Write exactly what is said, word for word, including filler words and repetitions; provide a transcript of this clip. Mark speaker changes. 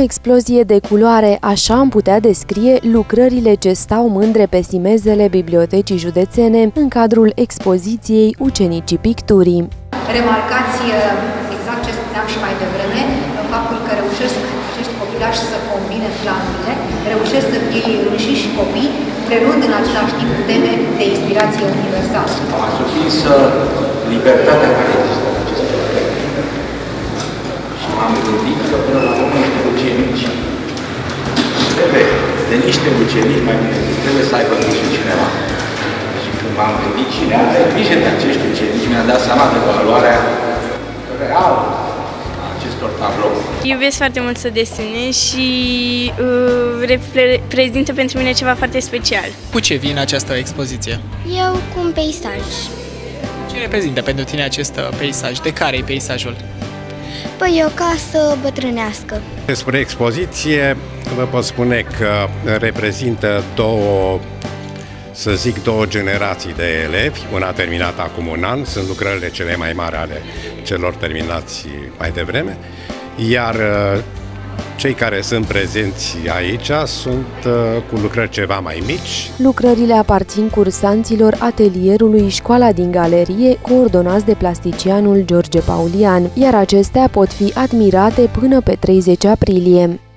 Speaker 1: explozie de culoare, așa am putea descrie lucrările ce stau mândre pe simezele Bibliotecii Județene în cadrul expoziției Ucenicii Picturii.
Speaker 2: Remarcați exact ce spuneam și mai devreme, faptul că reușesc acești copilași să combine planurile, reușesc să fie ei înșiși copii, preluând în același timp teme de inspirație universală.
Speaker 3: M-a surprins libertatea care există în acest proiect și m-am gândit că până la urmă niște ucenici trebuie, de niște ucenici mai bine, trebuie să aibă grijă cineva. Și când m-am gândit cine are grijă de acești ucenici, mi-am dat seama de valoarea reală a acestor tablou.
Speaker 4: Iubesc foarte mult să desenez și uh, reprezintă pentru mine ceva foarte special.
Speaker 5: Cu ce vine această expoziție?
Speaker 6: Eu cu un peisaj.
Speaker 5: Ce reprezintă pentru tine acest peisaj? De care e peisajul?
Speaker 6: Păi e o casă bătrânească.
Speaker 7: Despre expoziție vă pot spune că reprezintă două, să zic, două generații de elevi. Una a terminat acum un an, sunt lucrările cele mai mari ale celor terminați mai devreme, iar cei care sunt prezenți aici sunt cu lucrări ceva mai mici.
Speaker 1: Lucrările aparțin cursanților atelierului Școala din Galerie, coordonați de plasticianul George Paulian, iar acestea pot fi admirate până pe treizeci aprilie.